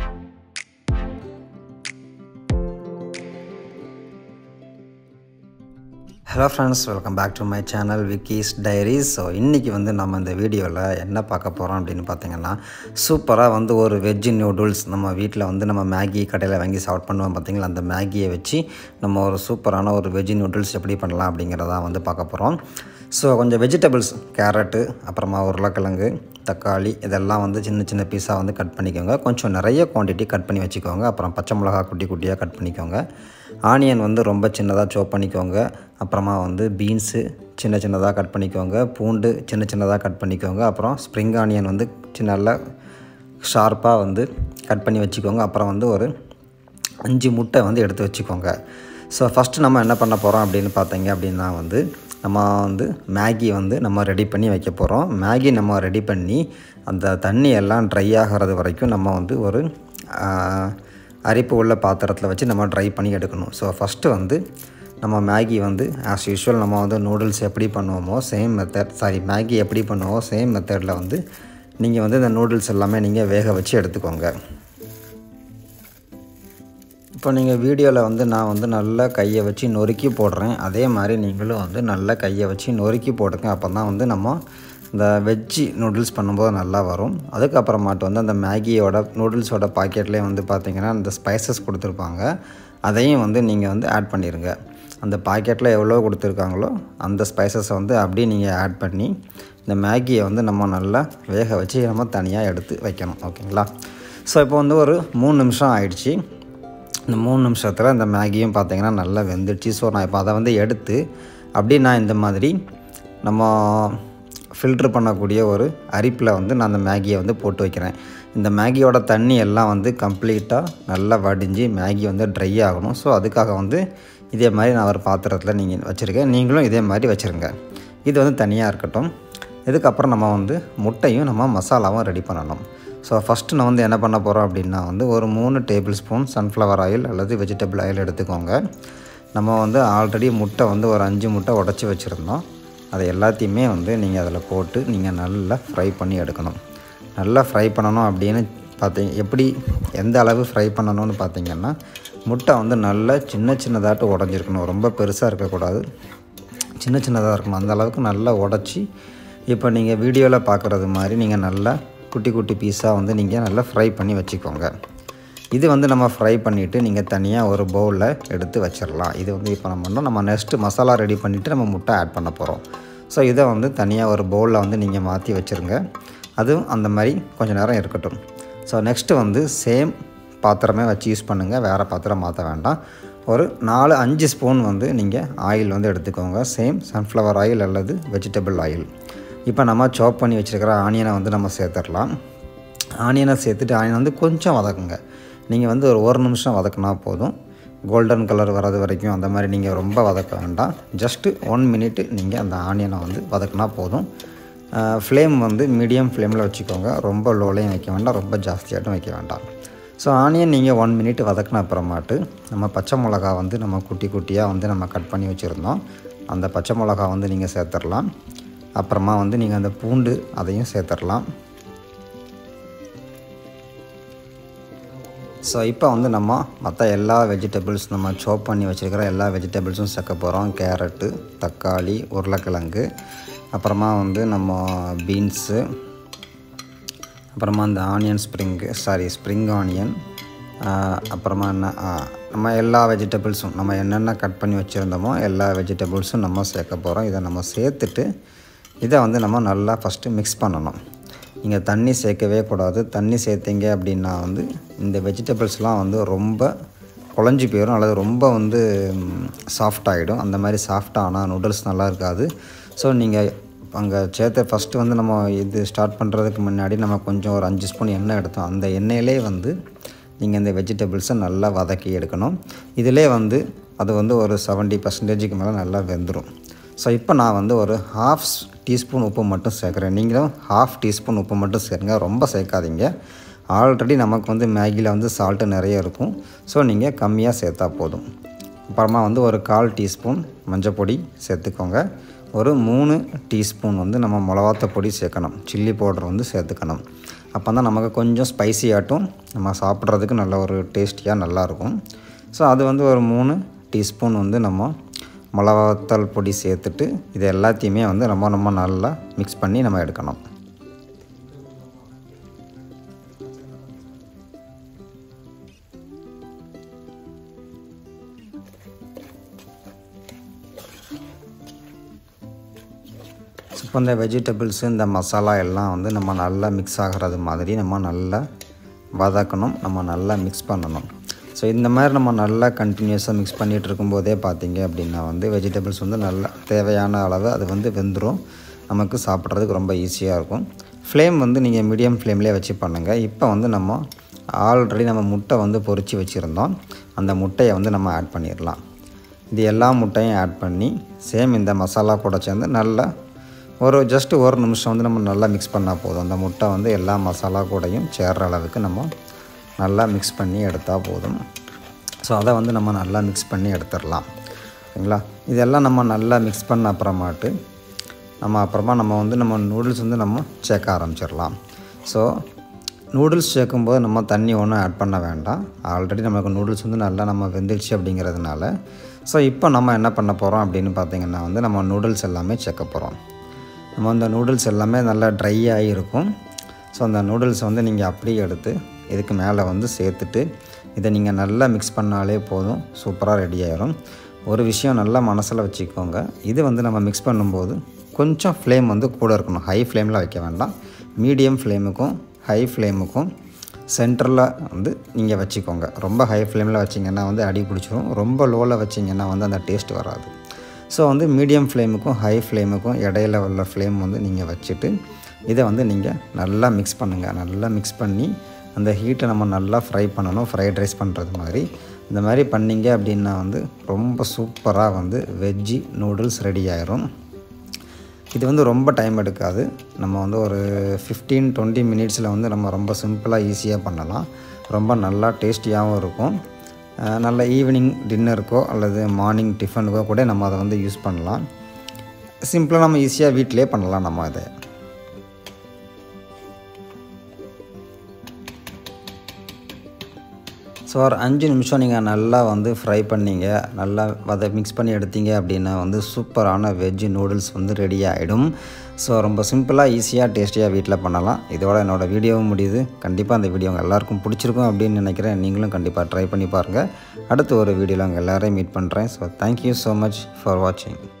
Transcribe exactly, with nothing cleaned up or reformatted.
Hello friends, welcome back to my channel Vicky's Diaries. So இன்னைக்கு வந்து நம்ம இந்த வீடியோல என்ன பார்க்க போறோம் அப்படினு பாத்தீங்கன்னா சூப்பரா வந்து ஒரு வெஜ் நூடுல்ஸ் நம்ம வீட்ல வந்து நம்ம மேகி கடையில வாங்கி சாப்பிட் பண்ணுவோம் பாத்தீங்களா அந்த மேகியை வச்சு நம்ம ஒரு சூப்பரான ஒரு வெஜ் நூடுல்ஸ் எப்படி பண்ணலாம் அப்படிங்கறத வந்து பார்க்க போறோம். ஸோ கொஞ்சம் வெஜிடபிள்ஸ் கேரட்டு அப்புறமா உருளைக்கிழங்கு தக்காளி இதெல்லாம் வந்து சின்ன சின்ன பீஸாக வந்து கட் பண்ணிக்கோங்க. கொஞ்சம் நிறைய குவான்டிட்டி கட் பண்ணி வச்சுக்கோங்க. அப்புறம் பச்சை மிளகாய் குட்டி குட்டியாக கட் பண்ணிக்கோங்க. ஆனியன் வந்து ரொம்ப சின்னதாக சாப் பண்ணிக்கோங்க. அப்புறமா வந்து பீன்ஸு சின்ன சின்னதாக கட் பண்ணிக்கோங்க. பூண்டு சின்ன சின்னதாக கட் பண்ணிக்கோங்க. அப்புறம் ஸ்ப்ரிங் ஆனியன் வந்து சின்ன ஷார்ப்பாக வந்து கட் பண்ணி வச்சுக்கோங்க. அப்புறம் வந்து ஒரு அஞ்சு முட்டை வந்து எடுத்து வச்சுக்கோங்க. ஸோ ஃபஸ்ட்டு நம்ம என்ன பண்ண போகிறோம் அப்படின்னு பார்த்தீங்க அப்படின்னா வந்து நம்ம வந்து மேகி வந்து நம்ம ரெடி பண்ணி வைக்க போகிறோம். மேகி நம்ம ரெடி பண்ணி அந்த தண்ணி எல்லாம் ட்ரை ஆகிறது வரைக்கும் நம்ம வந்து ஒரு அரிப்பு உள்ள பாத்திரத்தில் வச்சு நம்ம ட்ரை பண்ணி எடுக்கணும். ஸோ ஃபஸ்ட்டு வந்து நம்ம மேகி வந்து ஆஸ் யூஷுவல் நம்ம வந்து நூடுல்ஸ் எப்படி பண்ணுவோமோ சேம் மெத்தட் சாரி மேகி எப்படி பண்ணுவோமோ சேம் மெத்தடில் வந்து நீங்கள் வந்து இந்த நூடுல்ஸ் எல்லாமே நீங்கள் வேக வச்சு எடுத்துக்கோங்க. இப்போ நீங்கள் வீடியோவில் வந்து நான் வந்து நல்லா கையை வச்சு நொறுக்கி போடுறேன். அதே மாதிரி நீங்களும் வந்து நல்லா கையை வச்சு நொறுக்கி போடுங்க. அப்போ தான் வந்து நம்ம இந்த வெஜ்ஜி நூடுல்ஸ் பண்ணும்போது நல்லா வரும். அதுக்கப்புறமாட்டு வந்து அந்த மேகியோட நூடுல்ஸோட பாக்கெட்லேயே வந்து பார்த்திங்கன்னா அந்த ஸ்பைசஸ் கொடுத்துருப்பாங்க. அதையும் வந்து நீங்கள் வந்து ஆட் பண்ணிடுங்க. அந்த பாக்கெட்டில் எவ்வளோ கொடுத்துருக்காங்களோ அந்த ஸ்பைசஸை வந்து அப்படியே நீங்கள் ஆட் பண்ணி இந்த மேகியை வந்து நம்ம நல்லா வேக வச்சு நம்ம தனியாக எடுத்து வைக்கணும். ஓகேங்களா? ஸோ இப்போ வந்து ஒரு மூணு நிமிஷம் ஆயிடுச்சு. இந்த மூணு நிமிஷத்தில் இந்த மேகியும் பார்த்திங்கன்னா நல்லா வெந்துடுச்சு. ஸோ நான் இப்போ அதை வந்து எடுத்து அப்படியே நான் இந்த மாதிரி நம்ம ஃபில்ட்ரு பண்ணக்கூடிய ஒரு அரிப்பில் வந்து நான் அந்த மேகியை வந்து போட்டு வைக்கிறேன். இந்த மேகியோட தண்ணி எல்லாம் வந்து கம்ப்ளீட்டாக நல்லா வடிஞ்சு மேகி வந்து ட்ரை ஆகணும். ஸோ அதுக்காக வந்து இதே மாதிரி நான் ஒரு பாத்திரத்தில் நீங்கள் வச்சுருக்கேன். நீங்களும் இதே மாதிரி வச்சுருங்க. இது வந்து தனியாக இருக்கட்டும். இதுக்கப்புறம் நம்ம வந்து முட்டையும் நம்ம மசாலாவும் ரெடி பண்ணணும். ஸோ ஃபஸ்ட்டு நான் வந்து என்ன பண்ண போகிறோம் அப்படின்னா வந்து ஒரு மூணு டேபிள் ஸ்பூன் சன்ஃப்ளவர் ஆயில் அல்லது வெஜிடபிள் ஆயில் எடுத்துக்கோங்க. நம்ம வந்து ஆல்ரெடி முட்டை வந்து ஒரு அஞ்சு முட்டை உடச்சி வச்சுருந்தோம். அதை எல்லாத்தையுமே வந்து நீங்கள் அதில் போட்டு நீங்கள் நல்லா ஃப்ரை பண்ணி எடுக்கணும். நல்லா ஃப்ரை பண்ணணும் அப்படின்னு பார்த்தீங்க எப்படி எந்த அளவு ஃப்ரை பண்ணணும்னு பார்த்தீங்கன்னா முட்டை வந்து நல்லா சின்ன சின்னதாட்டு உடஞ்சிருக்கணும். ரொம்ப பெருசாக இருக்கக்கூடாது, சின்ன சின்னதாக இருக்கணும். அந்த அளவுக்கு நல்லா உடச்சி இப்போ நீங்கள் வீடியோவில் பார்க்குறது மாதிரி நீங்கள் நல்லா குட்டி குட்டி பீஸாக வந்து நீங்கள் நல்லா ஃப்ரை பண்ணி வச்சுக்கோங்க. இது வந்து நம்ம ஃப்ரை பண்ணிவிட்டு நீங்கள் தனியாக ஒரு பவுலில் எடுத்து வச்சிடலாம். இது வந்து இப்போ நம்ம பண்ணோம் நம்ம நெக்ஸ்ட்டு மசாலா ரெடி பண்ணிவிட்டு நம்ம முட்டை ஆட் பண்ண போகிறோம். ஸோ இதை வந்து தனியாக ஒரு பவுலில் வந்து நீங்கள் மாற்றி வச்சுருங்க. அதுவும் அந்த மாதிரி கொஞ்சம் நேரம் இருக்கட்டும். ஸோ நெக்ஸ்ட்டு வந்து சேம் பாத்திரமே வச்சு யூஸ் பண்ணுங்கள். வேறு பாத்திரம் மாற்ற வேண்டாம். ஒரு நாலு அஞ்சு ஸ்பூன் வந்து நீங்கள் ஆயில் வந்து எடுத்துக்கோங்க. சேம் சன்ஃப்ளவர் ஆயில் அல்லது வெஜிடபிள் ஆயில். இப்போ நம்ம சாப் பண்ணி வச்சுருக்கிற ஆனியனை வந்து நம்ம சேர்த்துடலாம். ஆனியனை சேர்த்துட்டு ஆனியன் வந்து கொஞ்சம் வதக்குங்க. நீங்கள் வந்து ஒரு ஒரு நிமிஷம் வதக்குனா போதும். கோல்டன் கலர் வர்றது வரைக்கும் அந்த மாதிரி நீங்கள் ரொம்ப வதக்க வேண்டாம். ஜஸ்ட்டு ஒன் மினிட்டு நீங்கள் அந்த ஆனியனை வந்து வதக்குனா போதும். ஃப்ளேம் வந்து மீடியம் ஃப்ளேமில் வச்சுக்கோங்க. ரொம்ப லோலையும் வைக்க வேண்டாம், ரொம்ப ஜாஸ்தியாட்டும் வைக்க வேண்டாம். ஸோ ஆனியன் நீங்கள் ஒன் மினிட் வதக்கின அப்புறமாட்டு நம்ம பச்சை மிளகா வந்து நம்ம குட்டி குட்டியாக வந்து நம்ம கட் பண்ணி வச்சுருந்தோம். அந்த பச்சை மிளகா வந்து நீங்கள் சேர்த்துடலாம். அப்புறமா வந்து நீங்கள் அந்த பூண்டு அதையும் சேர்த்துடலாம். ஸோ இப்போ வந்து நம்ம மற்ற எல்லா வெஜிடபிள்ஸ் நம்ம சாப் பண்ணி வச்சுருக்கிற எல்லா வெஜிடபிள்ஸும் சேர்க்க போகிறோம். கேரட்டு, தக்காளி, உருளைக்கிழங்கு, அப்புறமா வந்து நம்ம பீன்ஸு, அப்புறமா அந்த onion spring sorry spring onion, அப்புறமா என்ன நம்ம எல்லா வெஜிடபிள்ஸும் நம்ம என்னென்ன கட் பண்ணி வச்சுருந்தோமோ எல்லா வெஜிடபிள்ஸும் நம்ம சேர்க்க போகிறோம். இதை நம்ம சேர்த்துட்டு இதை வந்து நம்ம நல்லா ஃபஸ்ட்டு மிக்ஸ் பண்ணணும். நீங்கள் தண்ணி சேர்க்கவே கூடாது. தண்ணி சேர்த்திங்க அப்படின்னா வந்து இந்த வெஜிடபிள்ஸ்லாம் வந்து ரொம்ப குழஞ்சி போயிடும் அல்லது ரொம்ப வந்து சாஃப்டாகிடும். அந்த மாதிரி சாஃப்டானால் நூடுல்ஸ் நல்லா இருக்காது. ஸோ நீங்கள் அங்கே சேர்த்த ஃபஸ்ட்டு வந்து நம்ம இது ஸ்டார்ட் பண்ணுறதுக்கு முன்னாடி நம்ம கொஞ்சம் ஒரு அஞ்சு ஸ்பூன் எண்ணெய் எடுத்தோம். அந்த எண்ணெயிலே வந்து நீங்கள் இந்த வெஜிடபிள்ஸை நல்லா வதக்கி எடுக்கணும். இதிலே வந்து அது வந்து ஒரு செவன்ட்டி பர்சன்டேஜுக்கு மேலே நல்லா வெந்துடும். ஸோ இப்போ நான் வந்து ஒரு ஹாஃப் டீஸ்பூன் உப்பு மட்டும் சேர்க்குறேன். நீங்களும் ஹாஃப் டீஸ்பூன் உப்பு மட்டும் சேர்ங்க, ரொம்ப சேர்க்காதீங்க. ஆல்ரெடி நமக்கு வந்து மேகியில் வந்து சால்ட்டு நிறைய இருக்கும். ஸோ நீங்கள் கம்மியாக சேர்த்தா போதும். அப்புறமா வந்து ஒரு கால் டீஸ்பூன் மஞ்சள் பொடி சேர்த்துக்கோங்க. ஒரு மூணு டீஸ்பூன் வந்து நம்ம மிளகாத்த பொடி சேர்க்கணும். சில்லி பவுடர் வந்து சேர்த்துக்கணும். அப்போ தான் நமக்கு கொஞ்சம் ஸ்பைசியாகட்டும் நம்ம சாப்பிட்றதுக்கு நல்ல ஒரு டேஸ்டியாக நல்லாயிருக்கும். ஸோ அது வந்து ஒரு மூணு டீஸ்பூன் வந்து நம்ம மிளகாத்தூள் பொடி சேர்த்துட்டு இது எல்லாத்தையுமே வந்து நம்ம நம்ம நல்லா மிக்ஸ் பண்ணி நம்ம எடுக்கணும். இப்போ இந்த வெஜிடபிள்ஸு இந்த மசாலா எல்லாம் வந்து நம்ம நல்லா மிக்ஸ் ஆகிறது மாதிரி நம்ம நல்லா வதக்கணும், நம்ம நல்லா மிக்ஸ் பண்ணணும். ஸோ இந்த மாதிரி நம்ம நல்லா கண்டினியூஸாக மிக்ஸ் பண்ணிகிட்டு இருக்கும்போதே பார்த்திங்க அப்படின்னா வந்து வெஜிடபிள்ஸ் வந்து நல்லா தேவையான அளவு அது வந்து வெந்துடும், நமக்கு சாப்பிட்றதுக்கு ரொம்ப ஈஸியாக இருக்கும். ஃப்ளேம் வந்து நீங்கள் மீடியம் ஃப்ளேம்லேயே வச்சு பண்ணுங்கள். இப்போ வந்து நம்ம ஆல்ரெடி நம்ம முட்டை வந்து பொரித்து வச்சுருந்தோம், அந்த முட்டையை வந்து நம்ம ஆட் பண்ணிடலாம். இது எல்லா முட்டையும் ஆட் பண்ணி சேம் இந்த மசாலா கூட சேர்ந்து நல்லா ஒரு ஜஸ்ட்டு ஒரு நிமிஷம் வந்து நம்ம நல்லா மிக்ஸ் பண்ணால் போதும். அந்த முட்டை வந்து எல்லா மசாலா கூடையும் சேர்கிற அளவுக்கு நம்ம நல்லா மிக்ஸ் பண்ணி எடுத்தால் போதும். ஸோ அதை வந்து நம்ம நல்லா மிக்ஸ் பண்ணி எடுத்துடலாம். ஓகேங்களா? இதெல்லாம் நம்ம நல்லா மிக்ஸ் பண்ண அப்புறமாட்டு நம்ம அப்புறமா நம்ம வந்து நம்ம நூடுல்ஸ் வந்து நம்ம சேர்க்க ஆரம்பிச்சிடலாம். ஸோ நூடுல்ஸ் சேர்க்கும்போது நம்ம தண்ணி ஒன்றும் ஆட் பண்ண வேண்டாம். ஆல்ரெடி நமக்கு நூடுல்ஸ் வந்து நல்லா நம்ம வெந்துடுச்சு அப்படிங்கிறதுனால. ஸோ இப்போ நம்ம என்ன பண்ண போகிறோம் அப்படின்னு பார்த்திங்கன்னா வந்து நம்ம நூடுல்ஸ் எல்லாமே சேர்க்க போகிறோம். நம்ம அந்த நூடுல்ஸ் எல்லாமே நல்லா ட்ரை ஆகிருக்கும். ஸோ அந்த நூடுல்ஸை வந்து நீங்கள் அப்படியே எடுத்து இதுக்கு மேலே வந்து சேர்த்துட்டு இதை நீங்கள் நல்லா மிக்ஸ் பண்ணாலே போதும், சூப்பராக ரெடி ஆகிரும். ஒரு விஷயம் நல்லா மனசில் வச்சுக்கோங்க, இது வந்து நம்ம மிக்ஸ் பண்ணும்போது கொஞ்சம் ஃப்ளேம் வந்து கூட இருக்கணும். ஹை ஃப்ளேமில் வைக்க வேண்டாம், மீடியம் ஃப்ளேமுக்கும் ஹை ஃப்ளேமுக்கும் சென்டரில் வந்து நீங்கள் வச்சுக்கோங்க. ரொம்ப ஹை ஃப்ளேமில் வச்சிங்கன்னா வந்து அடி பிடிச்சிரும், ரொம்ப லோவில் வச்சிங்கன்னா வந்து அந்த டேஸ்ட் வராது. ஸோ வந்து மீடியம் ஃப்ளேமுக்கும் ஹை ஃப்ளேமுக்கும் இடையில உள்ள ஃப்ளேம் வந்து நீங்கள் வச்சுட்டு இதை வந்து நீங்கள் நல்லா மிக்ஸ் பண்ணுங்கள். நல்லா மிக்ஸ் பண்ணி அந்த ஹீட்டை நம்ம நல்லா ஃப்ரை பண்ணணும், ஃப்ரைட் ரைஸ் பண்ணுறது மாதிரி. இந்த மாதிரி பண்ணிங்க அப்படின்னா வந்து ரொம்ப சூப்பராக வந்து வெஜ்ஜி நூடுல்ஸ் ரெடி ஆயிரும். இது வந்து ரொம்ப டைம் எடுக்காது, நம்ம வந்து ஒரு ஃபிஃப்டீன் டுவெண்ட்டி மினிட்ஸில் வந்து நம்ம ரொம்ப சிம்பிளாக ஈஸியாக பண்ணலாம். ரொம்ப நல்லா டேஸ்டியாகவும் இருக்கும். நல்ல ஈவினிங் டின்னருக்கோ அல்லது மார்னிங் டிஃபனுக்கோ கூட நம்ம அதை வந்து யூஸ் பண்ணலாம். சிம்பிளாக நம்ம ஈஸியாக வீட்டிலே பண்ணலாம் நம்ம அதை. ஸோ ஒரு அஞ்சு நிமிஷம் நீங்கள் நல்லா வந்து ஃப்ரை பண்ணிங்க, நல்லா அதை மிக்ஸ் பண்ணி எடுத்தீங்க அப்படின்னா வந்து சூப்பரான வெஜ் நூடுல்ஸ் வந்து ரெடி ஆகிடும். ஸோ ரொம்ப சிம்பிளாக ஈஸியாக டேஸ்டியாக வீட்டில் பண்ணலாம். இதோட என்னோடய வீடியோவும் முடியுது. கண்டிப்பாக அந்த வீடியோ உங்கள் எல்லாருக்கும் பிடிச்சிருக்கும் அப்படின்னு நினைக்கிறேன். நீங்களும் கண்டிப்பாக ட்ரை பண்ணி பாருங்கள். அடுத்து ஒரு வீடியோவில் உங்கள் எல்லோரையும் மீட் பண்ணுறேன். So thank you so much for வாட்சிங்.